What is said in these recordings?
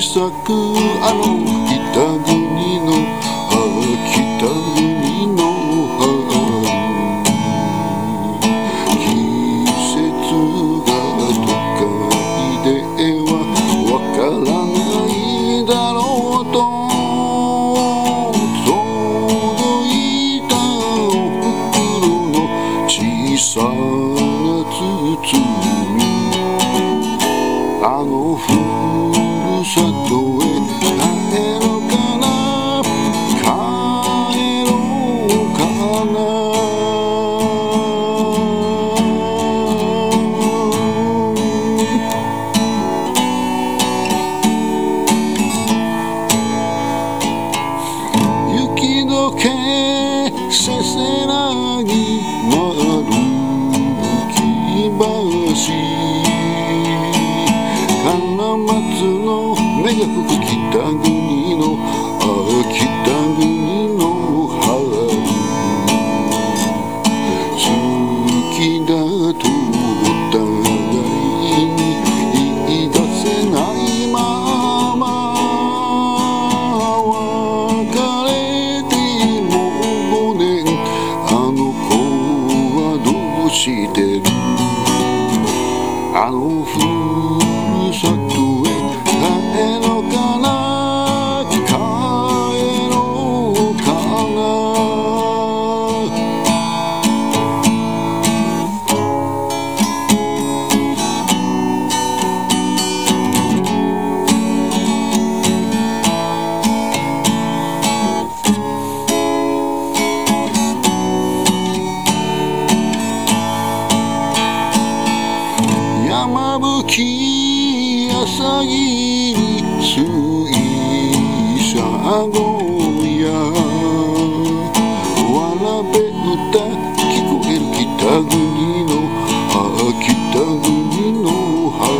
咲くあの北国の北国の季節が都会ではわからないだろうと届いた袋の小さな包みあのふるさとへ帰ろうかな帰ろうかな雪解けせせらぎ丸き橋金松の目が吹く北国の北国の春好きだとお互いに言い出せないまま別れてもう5年あの子はどうしてるあのふるさとへ帰ろうかな帰ろうかな山吹朝霧水車小屋わらべ歌聞こえる北国の北国の春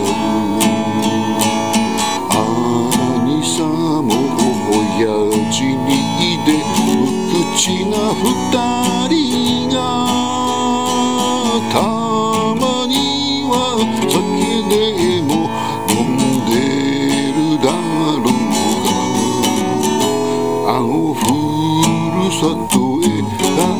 兄さんも親父にで無口な二人がたまには酒でも飲んでるだろうがあのふるさとへ